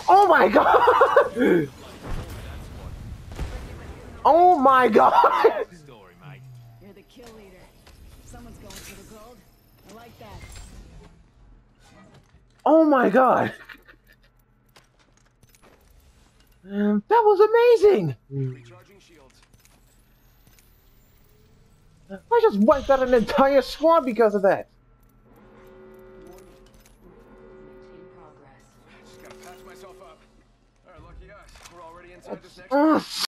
Oh my god! Oh my god! Story, mate. You're the kill leader. Someone's going for the gold. I like that. Oh my god! That was amazing! Recharging shields. I just wiped out an entire squad because of that! In progress. Just gotta patch myself up. Alright, lucky us. We're already inside this next.